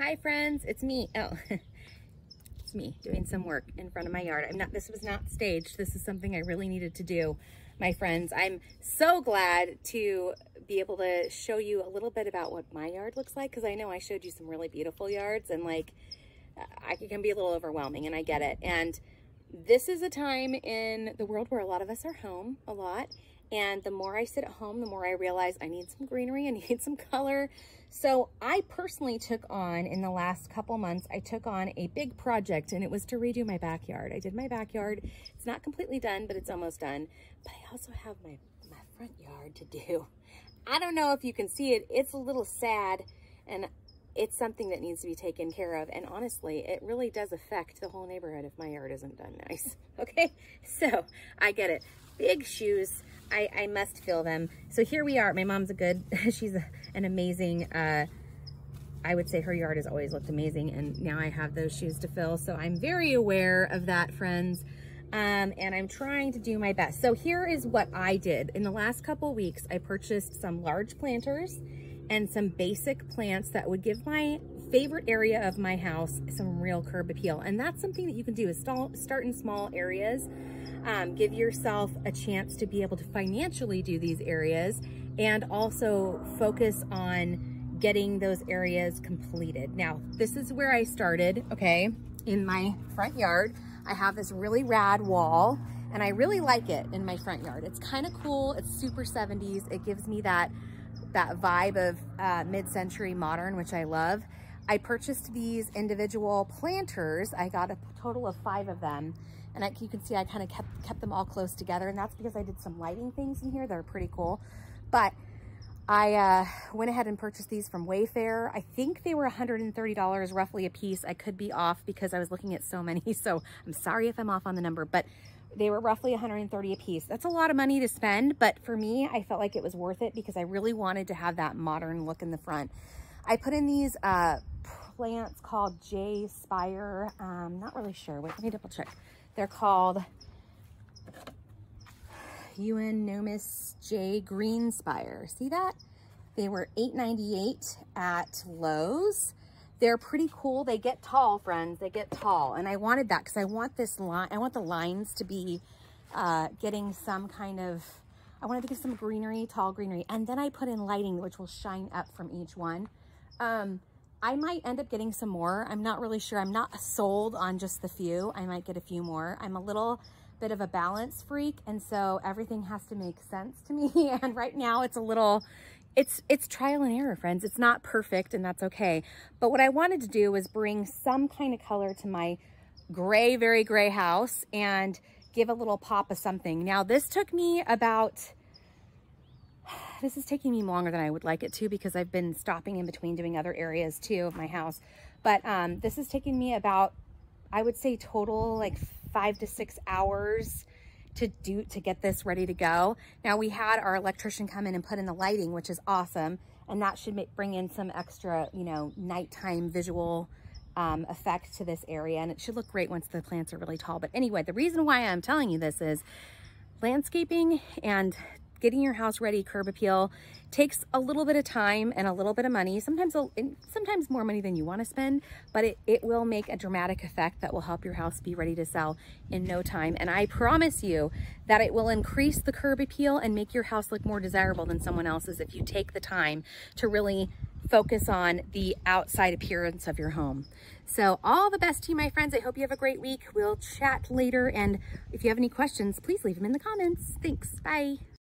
Hi friends, it's me. Oh, it's me doing some work in front of my yard. This was not staged. This is something I really needed to do, my friends. I'm so glad to be able to show you a little bit about what my yard looks like, because I know I showed you some really beautiful yards and it can be a little overwhelming, and I get it. And this is a time in the world where a lot of us are home a lot. And the more I sit at home, the more I realize I need some greenery, I need some color. So I personally took on, in the last couple months, I took on a big project, and it was to redo my backyard. I did my backyard. It's not completely done, but it's almost done. But I also have my front yard to do. I don't know if you can see it. It's a little sad, and it's something that needs to be taken care of. And honestly, it really does affect the whole neighborhood if my yard isn't done nice. Okay, so I get it. Big shoes. I must fill them. So here we are. My mom's she's an amazing, I would say her yard has always looked amazing, and now I have those shoes to fill. So I'm very aware of that, friends. And I'm trying to do my best. So here is what I did. In the last couple weeks, I purchased some large planters and some basic plants that would give my favorite area of my house some real curb appeal. And that's something that you can do, is start in small areas. Give yourself a chance to be able to financially do these areas, and also focus on getting those areas completed. Now, this is where I started, okay? In my front yard, I have this really rad wall, and I really like it in my front yard. It's kind of cool. It's super 70s. It gives me that vibe of mid-century modern, which I love. I purchased these individual planters. I got a total of 5 of them. And you can see I kind of kept them all close together. And that's because I did some lighting things in here that are pretty cool. But I went ahead and purchased these from Wayfair. I think they were $130 roughly a piece. I could be off because I was looking at so many. So I'm sorry if I'm off on the number, but they were roughly $130 a piece. That's a lot of money to spend, but for me, I felt like it was worth it because I really wanted to have that modern look in the front. I put in these plants called J Spire. Not really sure. Wait, let me double check. They're called Euonymus J Green Spire. See that? They were $8.98 at Lowe's. They're pretty cool. They get tall, friends. They get tall. And I wanted that because I want this line. I want the lines to be getting some kind of, I wanted to get some greenery, tall greenery. And then I put in lighting, which will shine up from each one. I might end up getting some more. I'm not really sure. I'm not sold on just the few. I might get a few more. I'm a little bit of a balance freak, and so everything has to make sense to me. And right now it's a little, it's trial and error, friends. It's not perfect, and that's okay. But what I wanted to do was bring some kind of color to my gray, very gray house and give a little pop of something. Now this took me this is taking me longer than I would like it to, because I've been stopping in between doing other areas too of my house. But this is taking me about, I would say total like 5 to 6 hours to get this ready to go. Now we had our electrician come in and put in the lighting, which is awesome. And that should bring in some extra, you know, nighttime visual effect to this area. And it should look great once the plants are really tall. But anyway, the reason why I'm telling you this is landscaping and getting your house ready, curb appeal, takes a little bit of time and a little bit of money, sometimes more money than you want to spend, but it will make a dramatic effect that will help your house be ready to sell in no time. And I promise you that it will increase the curb appeal and make your house look more desirable than someone else's if you take the time to really focus on the outside appearance of your home. So all the best to you, my friends. I hope you have a great week. We'll chat later. And if you have any questions, please leave them in the comments. Thanks. Bye.